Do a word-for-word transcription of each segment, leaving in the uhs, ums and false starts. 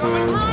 coming through!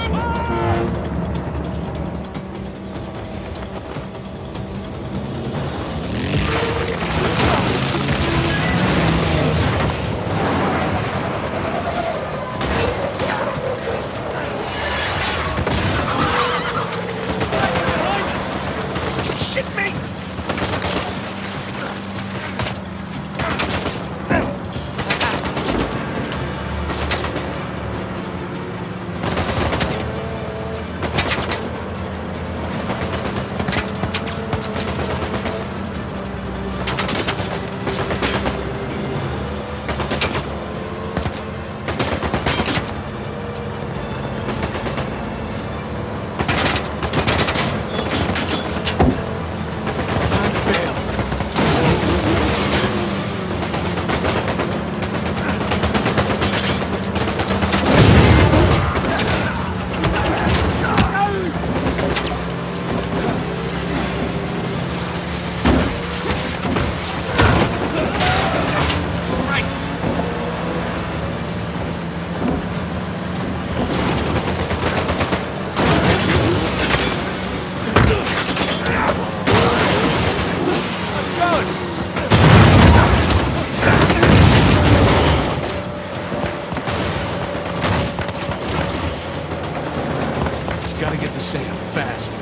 Gotta get to Sam, fast.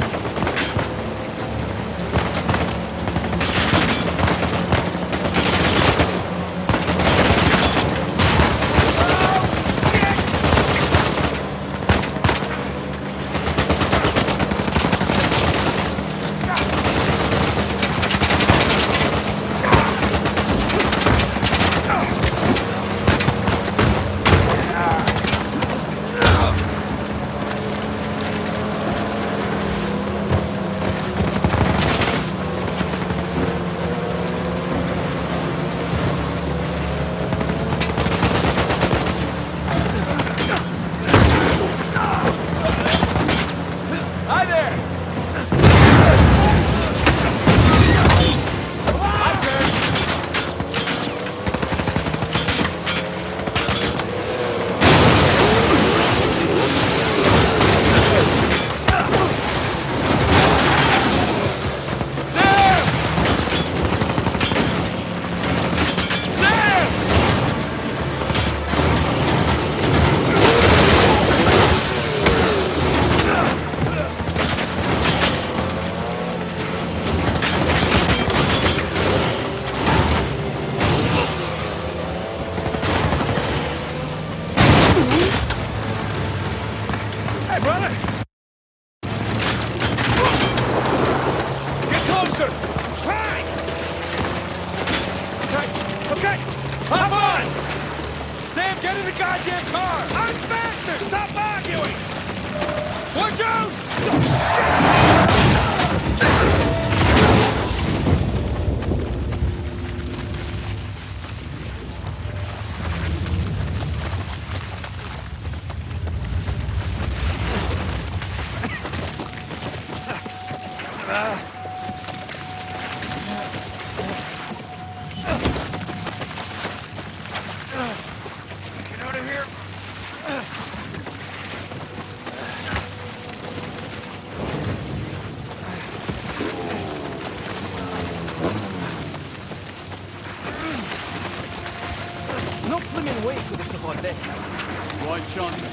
No flipping way to this about that. Right, Johnson.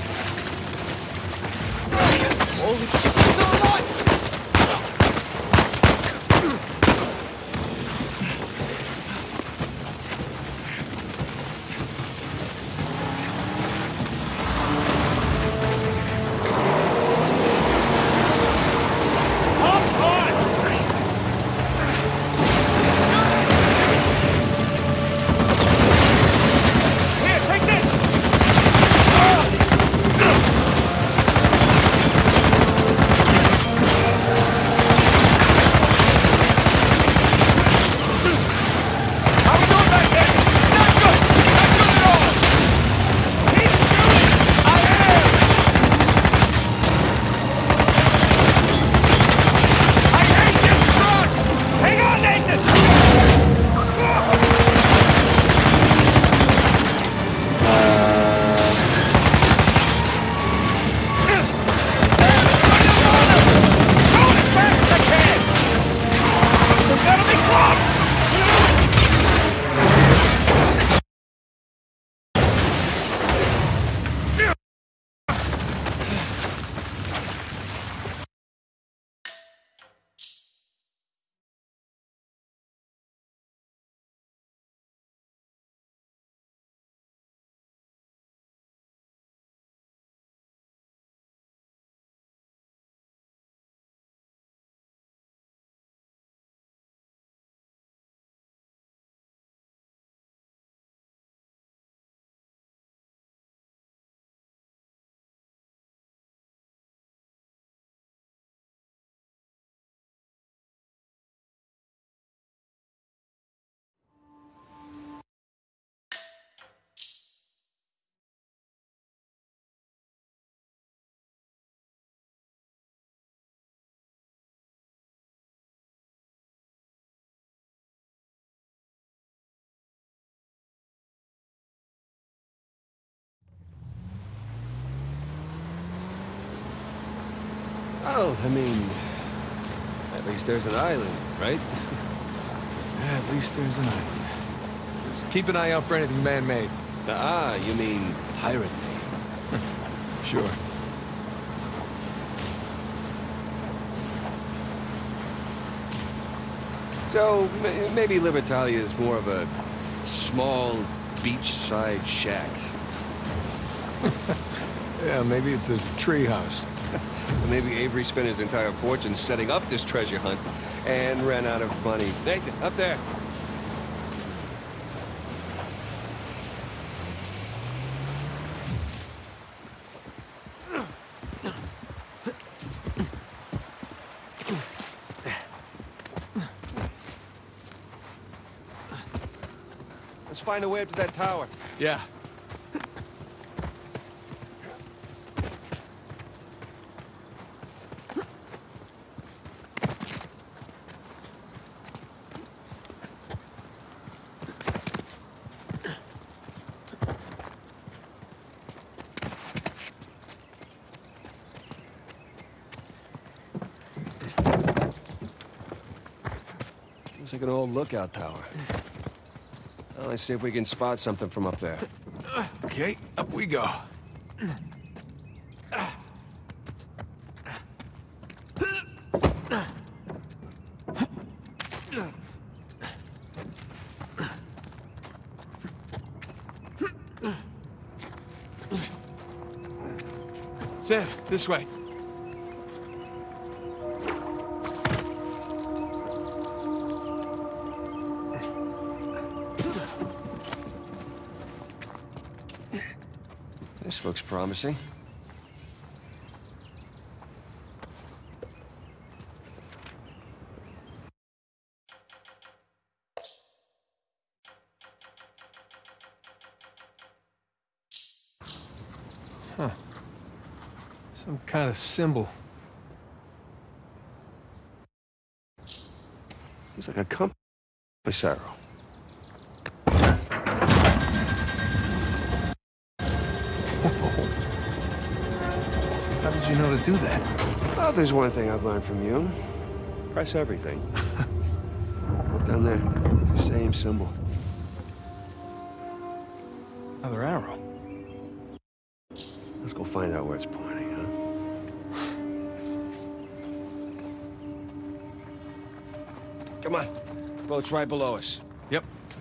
Holy shit, he's still alive! Well, I mean, at least there's an island, right? At least there's an island. Just keep an eye out for anything man-made. Ah, you mean pirate made. Sure. So, m maybe Libertalia is more of a small beachside shack. Yeah, maybe it's a treehouse. Maybe Avery spent his entire fortune setting up this treasure hunt and ran out of money. Nathan, up there. Let's find a way up to that tower. Yeah. Looks like an old lookout tower. Well, let's see if we can spot something from up there. Okay, up we go. Sam, this way. This looks promising. Huh. Some kind of symbol. Looks like a compass arrow. How did you know to do that? Well, there's one thing I've learned from you. Press everything. Look down there. It's the same symbol. Another arrow. Let's go find out where it's pointing, huh? Come on. Boat's right below us. Yep.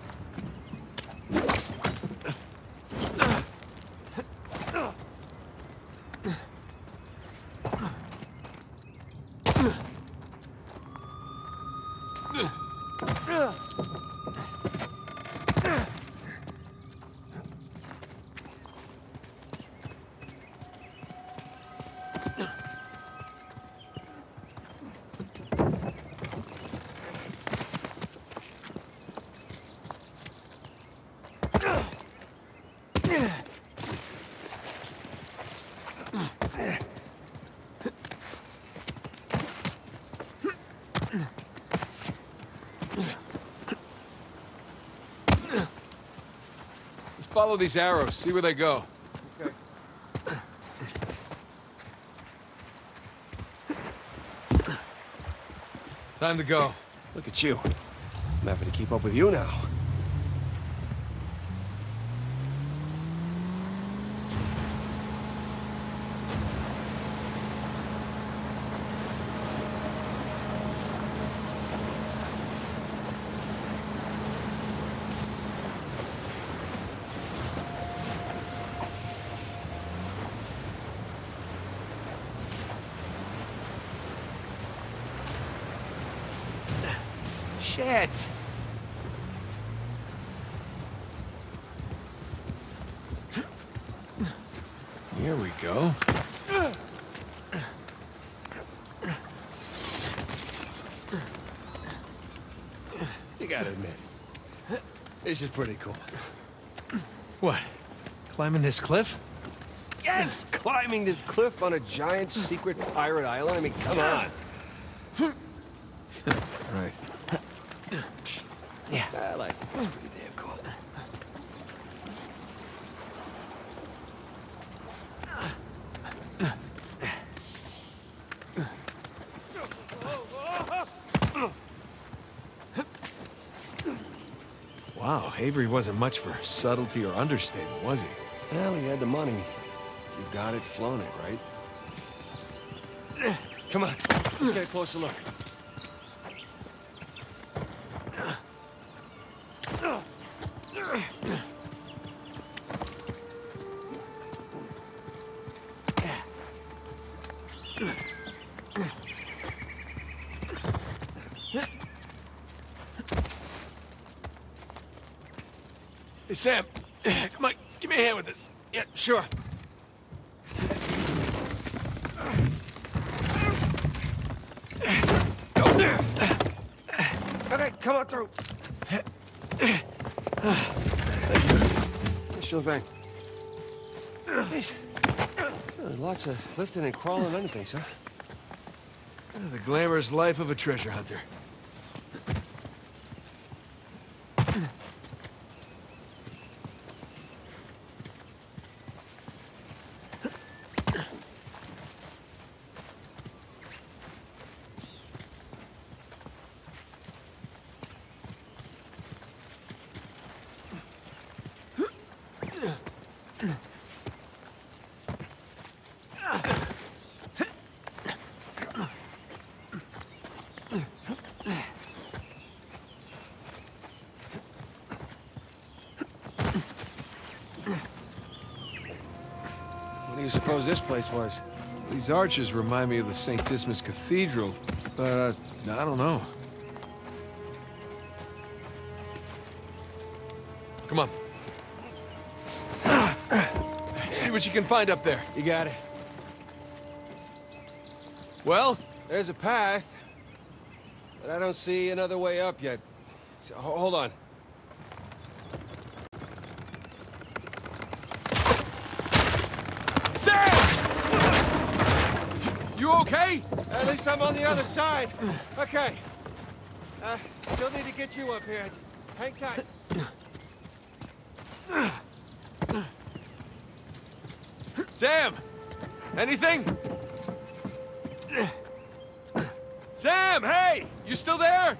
Let's follow these arrows, see where they go. Okay. Time to go. Look at you. I'm happy to keep up with you now. Shit! Here we go. You gotta admit, this is pretty cool. What? Climbing this cliff? Yes! Climbing this cliff on a giant secret pirate island? I mean, come on. Right. Yeah, I like it. It's pretty damn cool. Avery wasn't much for subtlety or understatement, was he? Well, he had the money. You got it, flown it, right? Come on, let's get a closer look. Hey, Sam, come on, give me a hand with this. Yeah, sure. Okay, come on through. Sure thing. Jeez. Really lots of lifting and crawling underthings, huh? The glamorous life of a treasure hunter. What do you suppose this place was? These arches remind me of the Saint Dismas Cathedral, but uh, I don't know. Come on. See what you can find up there. You got it. Well? There's a path, but I don't see another way up yet. So, ho- hold on. Sam! You okay? At least I'm on the other side. Okay. Uh, still need to get you up here. Hang tight. Sam! Anything? Sam, hey! You still there?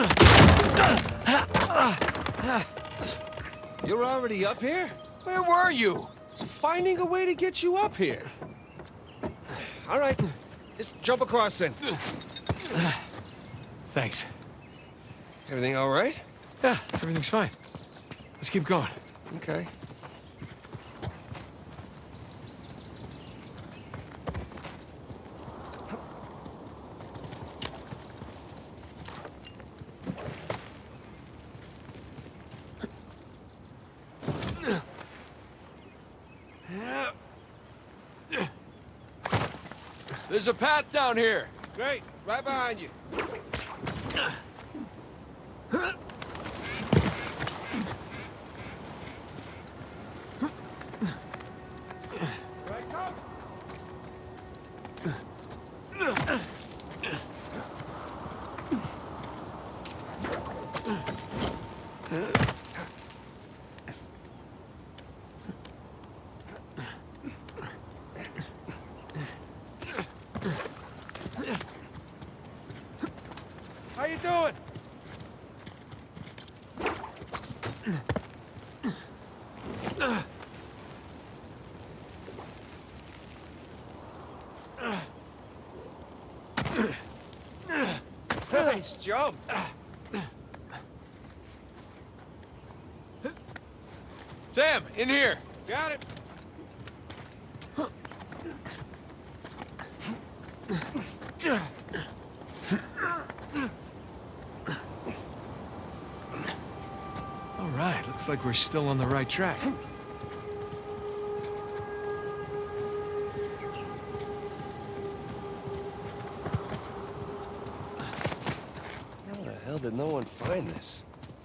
You're already up here? Where were you? Finding a way to get you up here. All right. Just jump across then. Thanks. Everything all right? Yeah, everything's fine. Let's keep going. Okay. There's a path down here. Great. Right behind you. Right, come. How you doing? Nice jump. Sam, in here. Got it. All right, looks like we're still on the right track. How the hell did no one find this?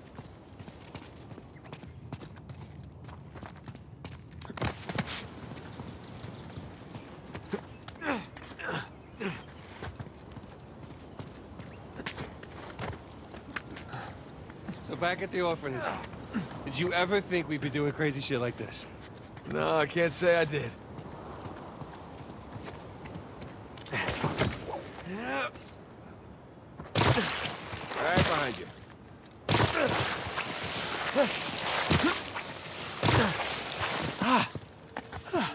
So back at the orphanage, did you ever think we'd be doing crazy shit like this? No, I can't say I did. Right behind you.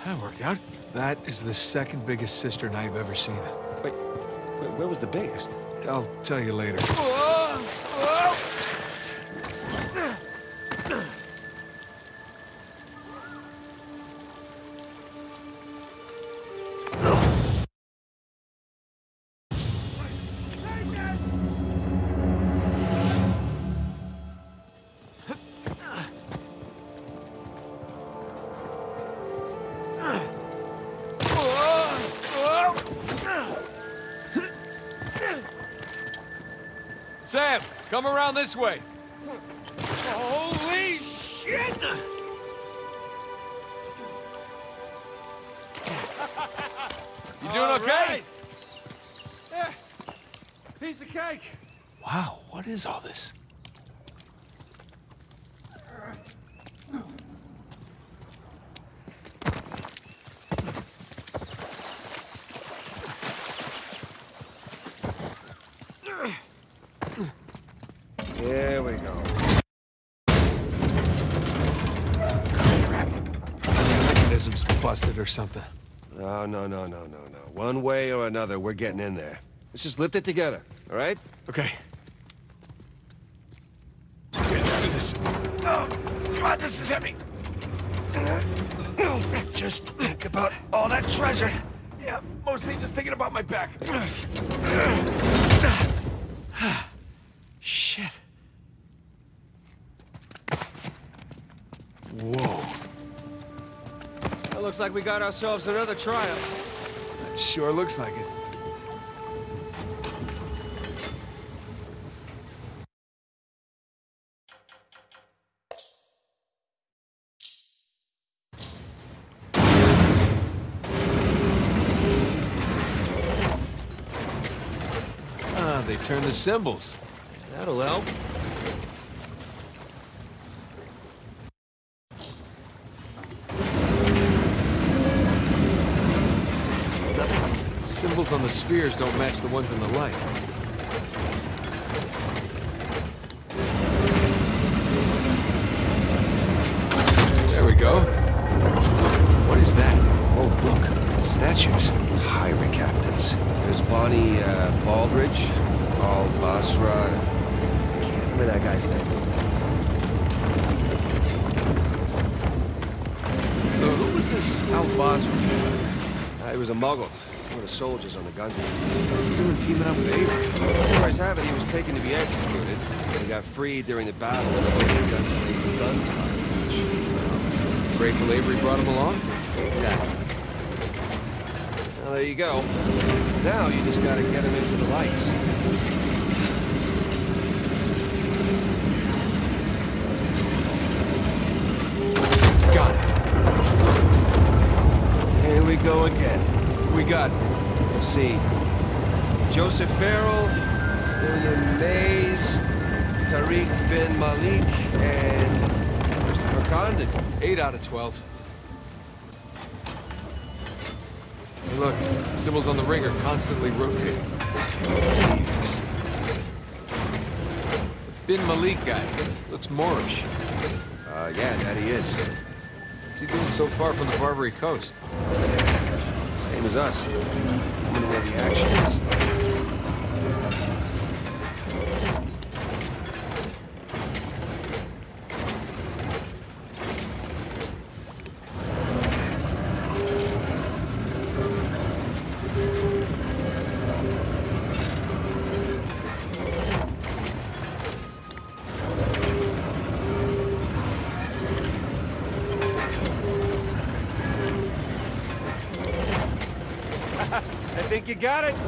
That worked out. That is the second biggest cistern I've ever seen. Wait, wait, where was the biggest? I'll tell you later. Sam, come around this way. Holy shit! You doing okay? Right. Yeah, piece of cake. Wow, what is all this? Here we go. Crap. The mechanism's busted or something. No, no, no, no, no, no. One way or another, we're getting in there. Let's just lift it together, all right? Okay. Okay, let's do this. Oh, God, this is heavy. Just think about all that treasure. Yeah, mostly just thinking about my back. Shit. Whoa. It looks like we got ourselves another trial. Sure looks like it. Ah, they turn the symbols. That'll help. Symbols on the spheres don't match the ones in the light. There we go. What is that? Oh, look. Statues. Highway captains. There's Bonnie uh, Baldridge, Al Basra. I can't remember that guy's name. So who was this Al Basra? Uh, he was a Muggle. One of the soldiers on the gun. What's he doing teaming up with Avery? Stories have it he was taken to be executed. He got freed during the battle of the gun gun Grateful Avery brought him along? Exactly. Well, there you go. Now you just gotta get him into the lights. Got it. Here we go again. We got Let's see. Joseph Farrell, William Mays, Tariq bin Malik, and Christopher Condon. eight out of twelve. Hey, look, symbols on the ring are constantly rotating. The Bin Malik guy looks Moorish. Uh, yeah, that he is. What's he doing so far from the Barbary Coast? Same as us. I wonder where the action is. I think you got it.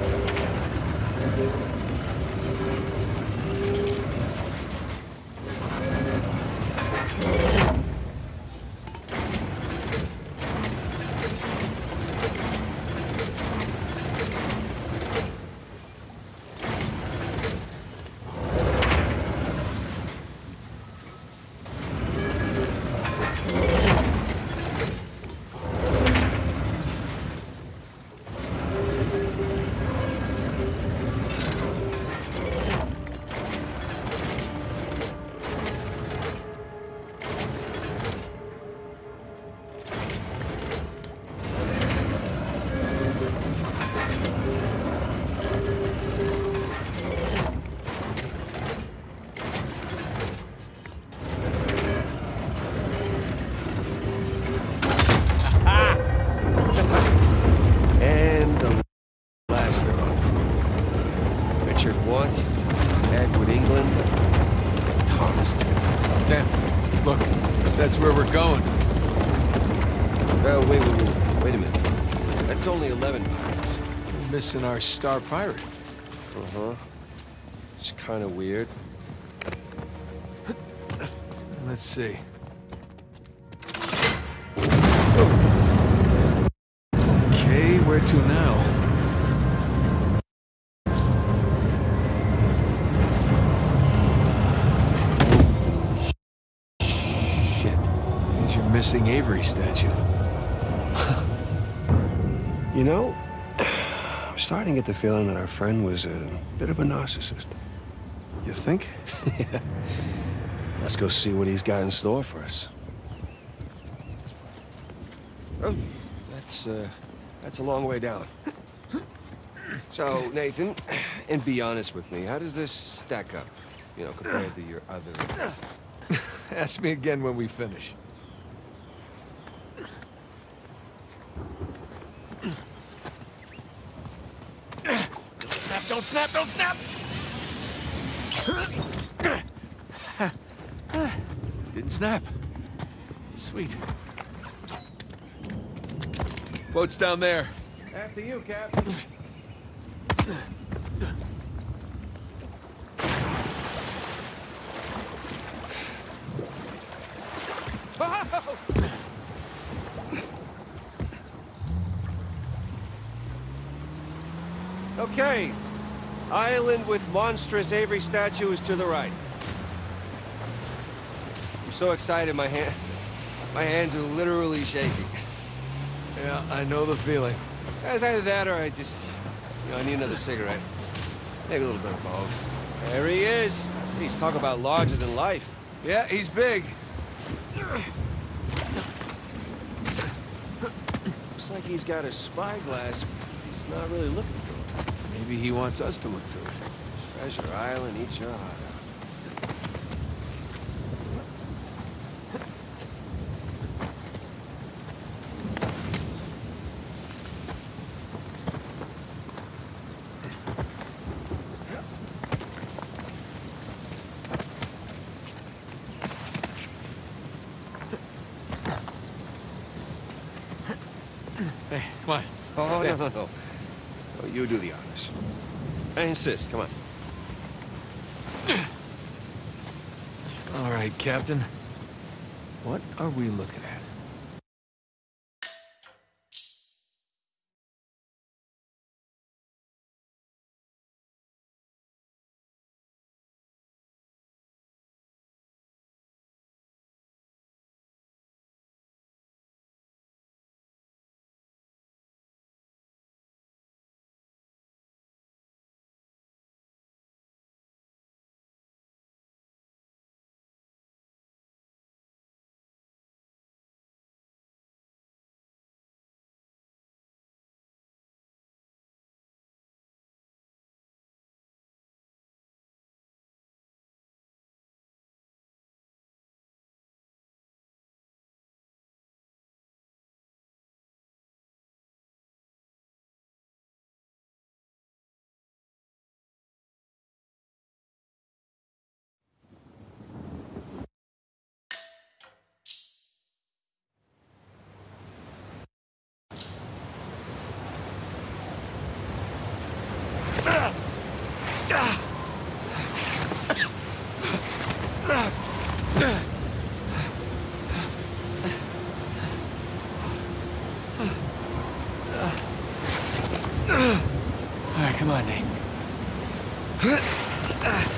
That's where we're going. Oh, wait, wait, wait, wait a minute. That's only eleven pirates. We're missing our star pirate. Uh-huh. It's kind of weird. Let's see. Okay, where to now? Shit. There's your missing Avery statue. You know, I'm starting to get the feeling that our friend was a bit of a narcissist. You think? Yeah. Let's go see what he's got in store for us. Oh, that's, uh, that's a long way down. So, Nathan, and be honest with me, how does this stack up, you know, compared to your other... Ask me again when we finish. Don't snap, don't snap, don't snap! Didn't snap. Sweet. Boat's down there. After you, Captain. Okay. Island with monstrous Avery statue is to the right. I'm so excited, my hand... My hands are literally shaking. Yeah, I know the feeling. It's either that or I just... You know, I need another cigarette. Maybe a little bit of both. There he is. He's talking about larger than life. Yeah, he's big. Looks like he's got a spyglass, but he's not really looking through it. Maybe he wants us to look through it. Treasure Island, eat your heart out. Hey, come on. Oh, Sam. no, no, no. Oh, you do the honors. I insist, come on. All right, Captain. What are we looking at? All right, come on, Nate.